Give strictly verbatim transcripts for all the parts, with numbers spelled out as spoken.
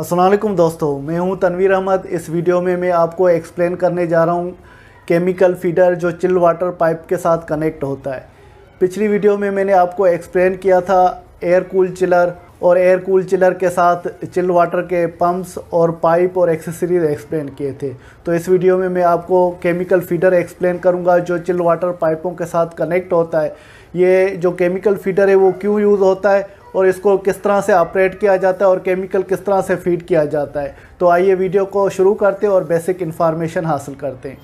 अस्सलाम वालेकुम दोस्तों, मैं हूं तनवीर अहमद। इस वीडियो में मैं आपको एक्सप्लेन करने जा रहा हूं केमिकल फीडर जो चिल वाटर पाइप के साथ कनेक्ट होता है। पिछली वीडियो में मैंने आपको एक्सप्लेन किया था एयर कूल चिलर और एयर कूल चिलर के साथ चिल वाटर के पंप्स और पाइप और एक्सेसरीज एक्सप्लेन किए थे। तो इस वीडियो में मैं आपको केमिकल फीडर एक्सप्लेन करूंगा जो चिल वाटर पाइपों के साथ कनेक्ट होता है। ये जो केमिकल फीडर है वो क्यों यूज़ होता है और इसको किस तरह से ऑपरेट किया जाता है और केमिकल किस तरह से फीड किया जाता है। तो आइए वीडियो को शुरू करते हैं और बेसिक इन्फॉर्मेशन हासिल करते हैं।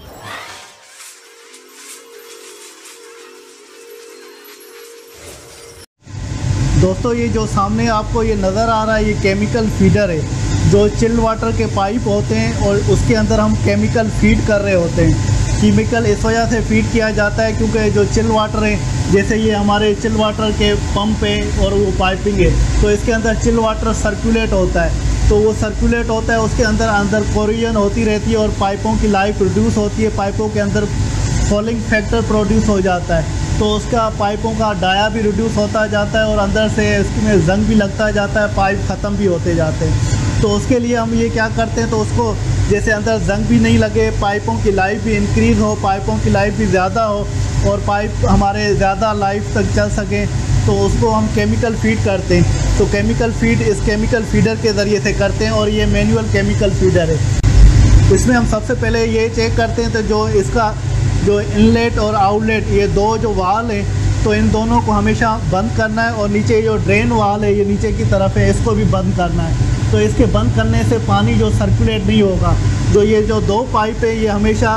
दोस्तों, ये जो सामने आपको ये नज़र आ रहा है ये केमिकल फीडर है जो चिल वाटर के पाइप होते हैं और उसके अंदर हम केमिकल फीड कर रहे होते हैं। केमिकल इस वजह से फीड किया जाता है क्योंकि जो चिल वाटर है, जैसे ये हमारे चिल वाटर के पंप है और वो पाइपिंग है, तो इसके अंदर चिल वाटर सर्कुलेट होता है। तो वो सर्कुलेट होता है, उसके अंदर अंदर कोरिजन होती रहती है और पाइपों की लाइफ रिड्यूस होती है। पाइपों के अंदर फॉलिंग फैक्टर प्रोड्यूस हो जाता है, तो उसका पाइपों का डाया भी रिड्यूस होता जाता है और अंदर से इसमें जंग भी लगता जाता है, पाइप ख़त्म भी होते जाते हैं। तो उसके लिए हम ये क्या करते हैं, तो उसको जैसे अंदर जंग भी नहीं लगे, पाइपों की लाइफ भी इंक्रीज़ हो, पाइपों की लाइफ भी ज़्यादा हो और पाइप हमारे ज़्यादा लाइफ तक चल सकें, तो उसको हम केमिकल फीड करते हैं। तो केमिकल फीड इस केमिकल फीडर के ज़रिए से करते हैं और ये मैनुअल केमिकल फीडर है। इसमें हम सबसे पहले ये चेक करते हैं तो जो इसका जो इनलेट और आउटलेट, ये दो जो वाल है, तो इन दोनों को हमेशा बंद करना है और नीचे जो ड्रेन वाल है ये नीचे की तरफ है, इसको भी बंद करना है। तो इसके बंद करने से पानी जो सर्कुलेट नहीं होगा। जो ये जो दो पाइप है ये हमेशा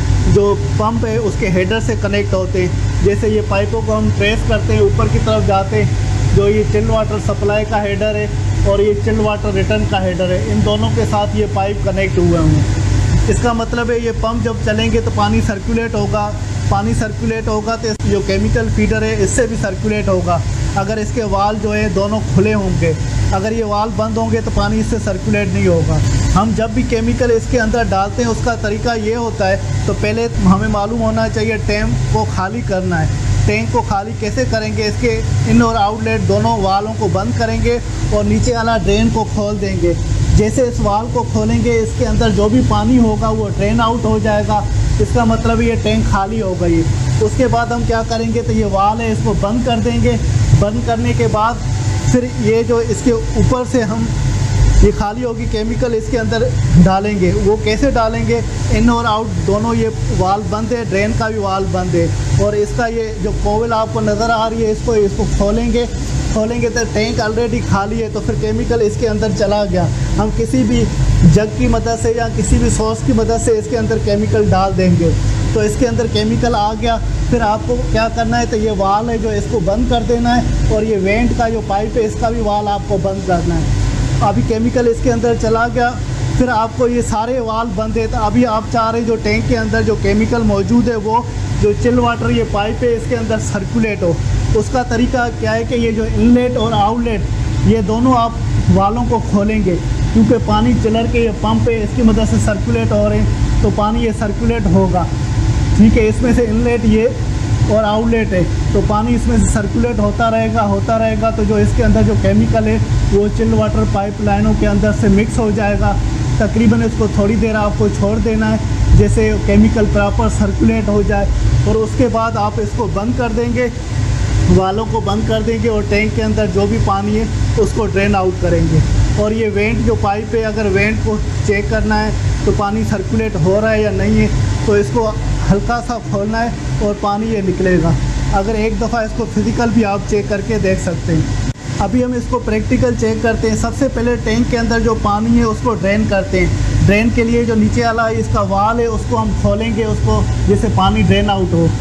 जो पंप है उसके हेडर से कनेक्ट होते हैं। जैसे ये पाइपों को हम ट्रेस करते हैं, ऊपर की तरफ जाते हैं, जो ये चिल वाटर सप्लाई का हेडर है और ये चिल वाटर रिटर्न का हेडर है, इन दोनों के साथ ये पाइप कनेक्ट हुए होंगे। इसका मतलब है ये पंप जब चलेंगे तो पानी सर्कुलेट होगा, पानी सर्कुलेट होगा तो जो केमिकल फीडर है इससे भी सर्कुलेट होगा। अगर इसके वाल जो है दोनों खुले होंगे, अगर ये वाल बंद होंगे तो पानी इससे सर्कुलेट नहीं होगा। हम जब भी केमिकल इसके अंदर डालते हैं उसका तरीका ये होता है, तो पहले हमें मालूम होना चाहिए टैंक को खाली करना है। टैंक को खाली कैसे करेंगे, इसके इन और आउटलेट दोनों वालों को बंद करेंगे और नीचे वाला ड्रेन को खोल देंगे। जैसे इस वाल को खोलेंगे इसके अंदर जो भी पानी होगा वो ड्रेन आउट हो जाएगा, इसका मतलब ये टैंक खाली हो गई। उसके बाद हम क्या करेंगे, तो ये वाल है इसको बंद कर देंगे। बंद करने के बाद फिर ये जो इसके ऊपर से हम ये खाली होगी केमिकल इसके अंदर डालेंगे। वो कैसे डालेंगे, इन और आउट दोनों ये वाल बंद है, ड्रेन का भी वाल बंद है और इसका ये जो कोवल आपको नज़र आ रही है इसको इसको खोलेंगे खोलेंगे तो टैंक ऑलरेडी खाली है, तो फिर केमिकल इसके अंदर चला गया। हम किसी भी जग की मदद से या किसी भी सोर्स की मदद से इसके अंदर केमिकल डाल देंगे, तो इसके अंदर केमिकल आ गया। फिर आपको क्या करना है, तो ये वाल है जो इसको बंद कर देना है और ये वेंट का जो पाइप है इसका भी वाल आपको बंद करना है। अभी केमिकल इसके अंदर चला गया, फिर आपको ये सारे वाल बंद है, तो अभी आप चाह रहे जो टैंक के अंदर जो केमिकल मौजूद है वो जो चिल वाटर ये पाइप है इसके अंदर सर्कुलेट हो। उसका तरीका क्या है कि ये जो इनलेट और आउटलेट ये दोनों आप वालों को खोलेंगे, क्योंकि पानी चिलर के ये पंप है इसकी मदद से सर्कुलेट हो रहे हैं, तो पानी ये सर्कुलेट होगा। ठीक है, इसमें से इनलेट ये और आउटलेट है, तो पानी इसमें से सर्कुलेट होता रहेगा होता रहेगा तो जो इसके अंदर जो केमिकल है वो चिल वाटर पाइप लाइनों के अंदर से मिक्स हो जाएगा। तकरीबन इसको थोड़ी देर आपको छोड़ देना है जैसे केमिकल प्रॉपर सर्कुलेट हो जाए, और उसके बाद आप इसको बंद कर देंगे, वालों को बंद कर देंगे और टैंक के अंदर जो भी पानी है उसको ड्रेन आउट करेंगे। और ये वेंट जो पाइप है, अगर वेंट को चेक करना है तो पानी सर्कुलेट हो रहा है या नहीं है, तो इसको हल्का सा खोलना है और पानी ये निकलेगा। अगर एक दफ़ा इसको फिज़िकल भी आप चेक करके देख सकते हैं। अभी हम इसको प्रैक्टिकल चेक करते हैं। सबसे पहले टैंक के अंदर जो पानी है उसको ड्रेन करते हैं। ड्रेन के लिए जो नीचे वाला इसका वाल है उसको हम खोलेंगे, उसको जिससे पानी ड्रेन आउट हो।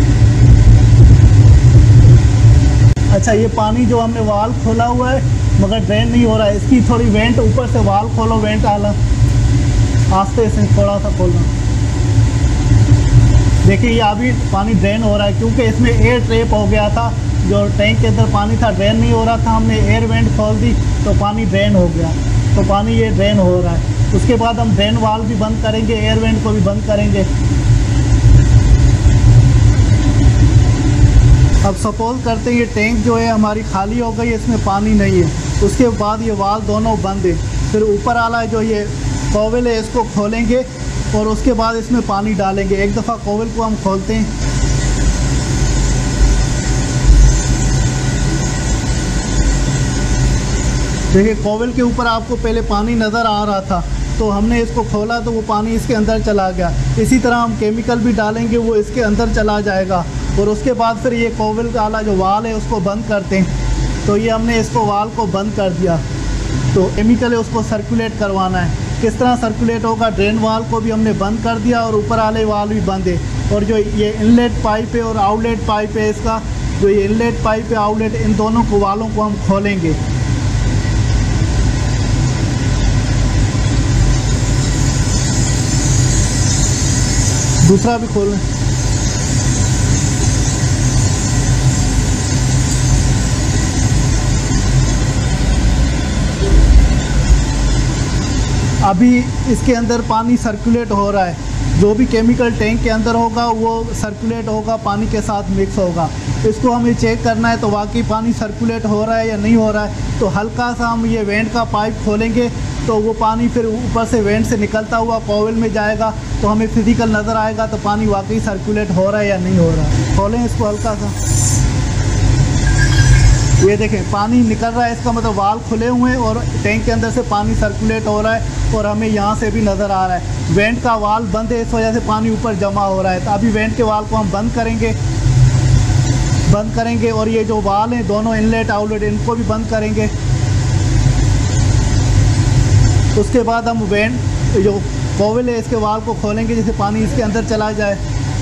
अच्छा, ये पानी जो हमने वाल खोला हुआ है मगर ड्रेन नहीं हो रहा है, इसकी थोड़ी वेंट ऊपर से वाल खोलो, वेंट आला आस्ते से थोड़ा सा खोलना। देखिए ये अभी पानी ड्रेन हो रहा है क्योंकि इसमें एयर ट्रैप हो गया था, जो टैंक के अंदर पानी था ड्रेन नहीं हो रहा था, हमने एयर वेंट खोल दी तो पानी ड्रेन हो गया, तो पानी ये ड्रेन हो रहा है। उसके बाद हम ड्रेन वाल भी बंद करेंगे, एयर वेंट को भी बंद करेंगे। अब सपोज करते हैं ये टैंक जो है हमारी खाली हो गई, इसमें पानी नहीं है, उसके बाद ये वाल दोनों बंद है। फिर ऊपर वाला जो ये कोवल है इसको खोलेंगे और उसके बाद इसमें पानी डालेंगे। एक दफ़ा कोवल को हम खोलते हैं। देखिए कोवल के ऊपर आपको पहले पानी नज़र आ रहा था, तो हमने इसको खोला तो वो पानी इसके अंदर चला गया। इसी तरह हम केमिकल भी डालेंगे, वो इसके अंदर चला जाएगा। और उसके बाद फिर ये कोवल वाला जो वाल है उसको बंद करते हैं। तो ये हमने इसको वाल को बंद कर दिया। तो केमिकल है उसको सर्कुलेट करवाना है। किस तरह सर्कुलेट होगा, ड्रेन वाल को भी हमने बंद कर दिया और ऊपर वाले वाल भी बंद है। और जो ये इनलेट पाइप है और आउटलेट पाइप है, इसका जो ये इनलेट पाइप है आउटलेट, इन दोनों को वालों को हम खोलेंगे। दूसरा भी खोलें। अभी इसके अंदर पानी सर्कुलेट हो रहा है। जो भी केमिकल टैंक के अंदर होगा वो सर्कुलेट होगा, पानी के साथ मिक्स होगा। इसको हमें चेक करना है तो वाकई पानी सर्कुलेट हो रहा है या नहीं हो रहा है। तो हल्का सा हम ये वेंट का पाइप खोलेंगे तो वो पानी फिर ऊपर से वेंट से निकलता हुआ कोवल में जाएगा, तो हमें फिजिकल नज़र आएगा तो पानी वाकई सर्कुलेट हो रहा है या नहीं हो रहा है। खोलें इसको हल्का सा। ये देखें पानी निकल रहा है, इसका मतलब वाल खुले हुए हैं और टैंक के अंदर से पानी सर्कुलेट हो रहा है और हमें यहाँ से भी नज़र आ रहा है। वेंट का वाल बंद है, इस वजह से पानी ऊपर जमा हो रहा है। तो अभी वेंट के वाल को हम बंद करेंगे बंद करेंगे और ये जो वाल हैं दोनों इनलेट आउटलेट इनको भी बंद करेंगे। उसके बाद हम वेंट जो कोवल है इसके वाल को खोलेंगे जिससे पानी इसके अंदर चला जाए।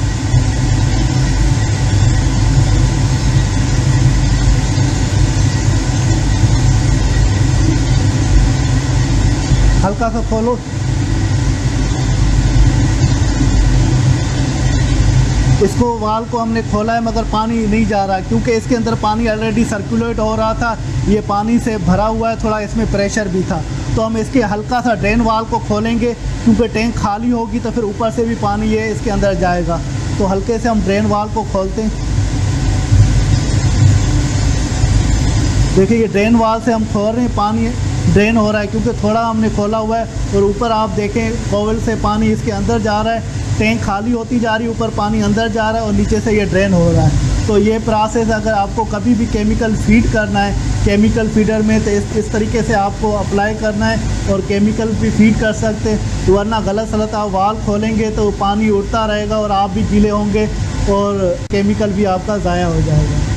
हल्का सा खोलो। इसको वाल को हमने खोला है मगर पानी नहीं जा रहा क्योंकि इसके अंदर पानी ऑलरेडी सर्कुलेट हो रहा था। ये पानी से भरा हुआ है, थोड़ा इसमें प्रेशर भी था। तो हम इसके हल्का सा ड्रेन वाल को खोलेंगे क्योंकि टैंक खाली होगी तो फिर ऊपर से भी पानी ये इसके अंदर जाएगा। तो हल्के से हम ड्रेन वाल को खोलते हैं। देखिए ये ड्रेन वाल से हम खोल रहे हैं, पानी ड्रेन हो रहा है क्योंकि थोड़ा हमने खोला हुआ है। और ऊपर आप देखें कोवल से पानी इसके अंदर जा रहा है, टैंक खाली होती जा रही है, ऊपर पानी अंदर जा रहा है और नीचे से ये ड्रेन हो रहा है। तो ये प्रोसेस अगर आपको कभी भी केमिकल फीड करना है केमिकल फीडर में तो इस इस तरीके से आपको अप्लाई करना है और केमिकल भी फीड कर सकते हैं। वरना गलत सलत आप वाल खोलेंगे तो पानी उड़ता रहेगा और आप भी गीले होंगे और केमिकल भी आपका ज़ाया हो जाएगा।